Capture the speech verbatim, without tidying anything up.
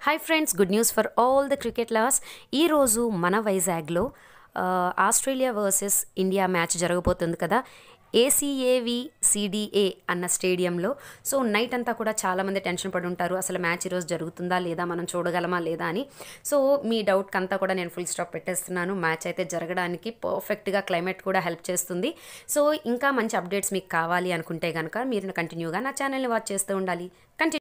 Hi friends, good news for all the cricket lovers. ఈరోజు మన వైజాగ్లో ఆస్ట్రేలియా వర్సెస్ ఇండియా మ్యాచ్ జరగబోతుంది కదా, ఏసీఏవి సిడిఏ అన్న స్టేడియంలో. సో నైట్ అంతా కూడా చాలామంది టెన్షన్ పడి ఉంటారు, అసలు మ్యాచ్ ఈరోజు జరుగుతుందా లేదా, మనం చూడగలమా లేదా అని. సో మీ డౌట్కి అంతా కూడా నేను ఫుల్ స్టాప్ పెట్టేస్తున్నాను. మ్యాచ్ అయితే జరగడానికి పర్ఫెక్ట్గా క్లైమేట్ కూడా హెల్ప్ చేస్తుంది. సో ఇంకా మంచి అప్డేట్స్ మీకు కావాలి అనుకుంటే కనుక మీరు కంటిన్యూగా నా ఛానల్ని వాచ్ చేస్తూ ఉండాలి. కంటిన్యూ